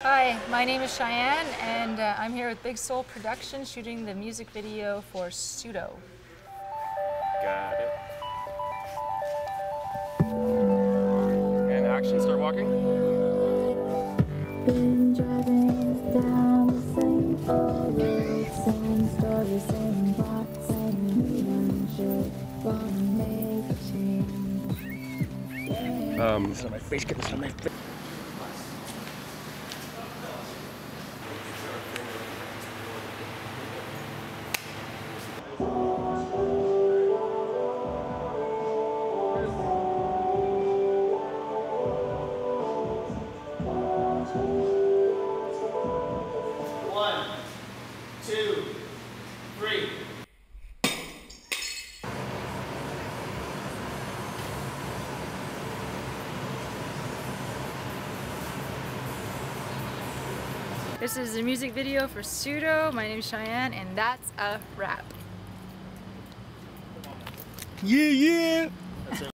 Hi, my name is ShyAnne, and I'm here with Big Soul Productions shooting the music video for Pseudo. Got it. And action, start walking. Been driving down the same road, same story, same plot, same movement, should wanna make a change. Get on my face, get this on my face. One, two, three. This is the music video for Pseudo. My name is ShyAnne, and that's a wrap. Yeah, yeah!